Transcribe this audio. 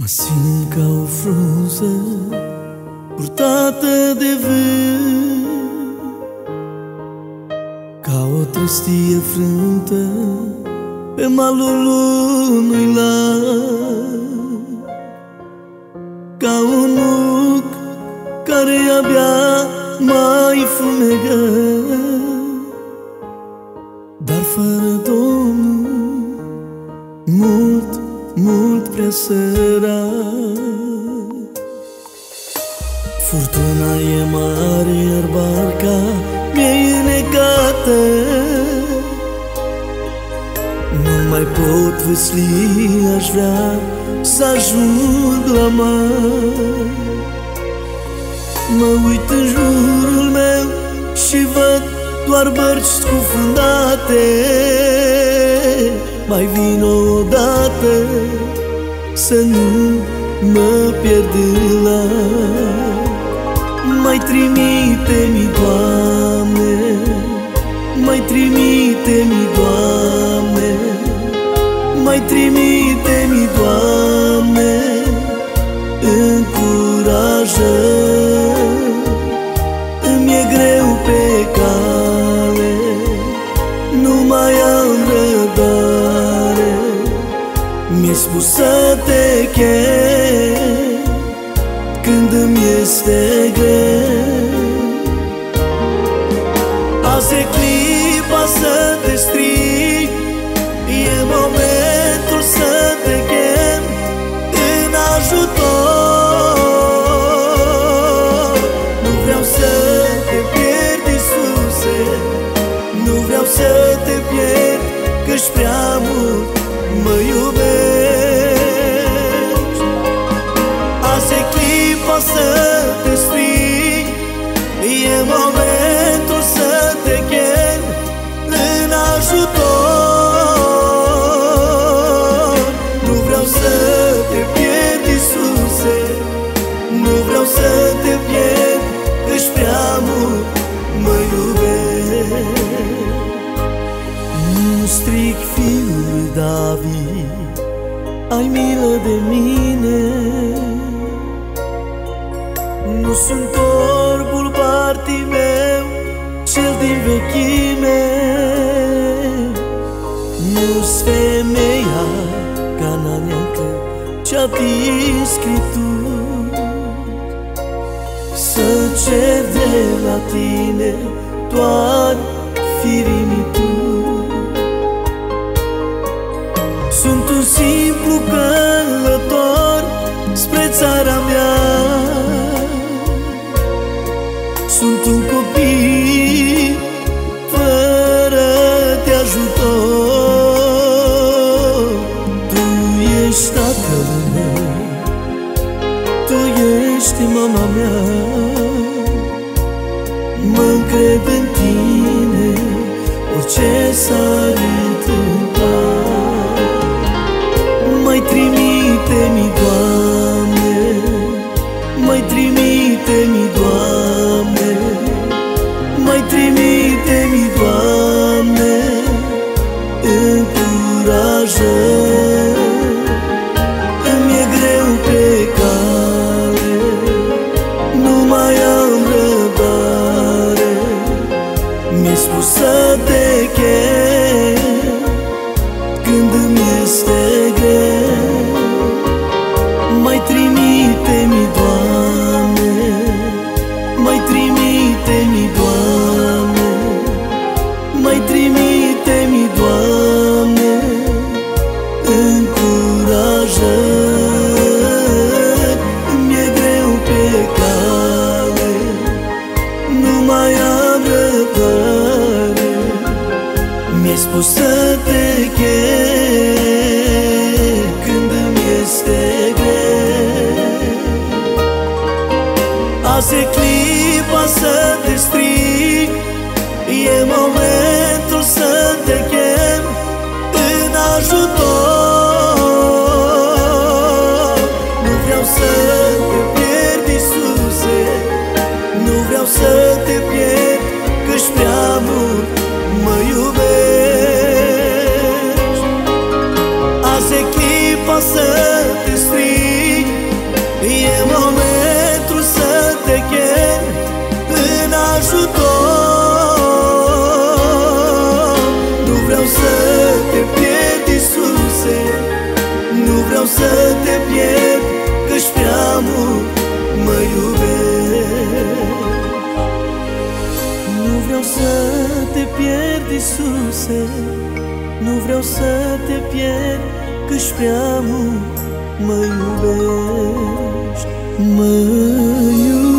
Mă simt ca o frunză purtată de vânt, ca o trestie frântă pe malul unui lac, ca un nuc care abia mai fumegă, dar fără Domnul mult, mult prea sărac. Furtuna e mare, iar barca mi-e înecată, nu mai pot vâsli, aș vrea să ajung la mare. Mă uit în jurul meu și văd doar bărci scufundate. Mai vin odată să nu mă pierd în lac. Mai trimite-mi, Doamne, mai trimite-mi, Doamne, mai trimite-mi, Doamne, încurajă. Îmi-e greu pe cale, nu mai am răbdare. Mi-e spus să te chem când îmi este greu. Azi e clipa să te strig, e momentul să te chem în ajutor. Nu vreau să te pierd, Iisuse, nu vreau să te pierd, că-și prea mult mă iubești. Azi e clipa să te strig, e momentul să te chem în ajutor. Nu vreau să te pierd, Iisuse, nu vreau să te pierd, că-și prea mult mă iubești. Nu strig, fiul lui David, ai milă de mine. Nu sunt orbul Bartimeu, cel din vechime. Nu-s femeia cananeacă ce-a atins Scripturi. Să cer de la tine doar firinituri. Sunt un simplu călător spre țara mea, sunt un copil fără de ajutor. Tu ești tatăl meu, tu ești mama mea. Mă-ncred în tine, orice s-ar întâmpla. Mai trimite-mi, Doamne, mai trimite-mi, Doamne, mai trimite-mi, Doamne, încurajă. Îmi-e greu pe cale, nu mai am răbdare. Mi-e spus să te chem când îmi este greu. Mai trimite-mi, Doamne, mai trimite-mi, Doamne, mai trimite-mi, Doamne, încurajă. Mi-e greu pe cale, nu mai am răbdare. Mi-e spus să te chem când îmi este greu. Azi e clipa să te strig, e momentul să te chem în ajutor. Nu vreau să te pierd, Iisuse, nu vreau să te pierd, că-și prea mult mă iubești. Azi e clipa să te strig, pierd, Iisuse. Nu vreau să te pierd, că-și prea mult mă iubești. Mă iubești.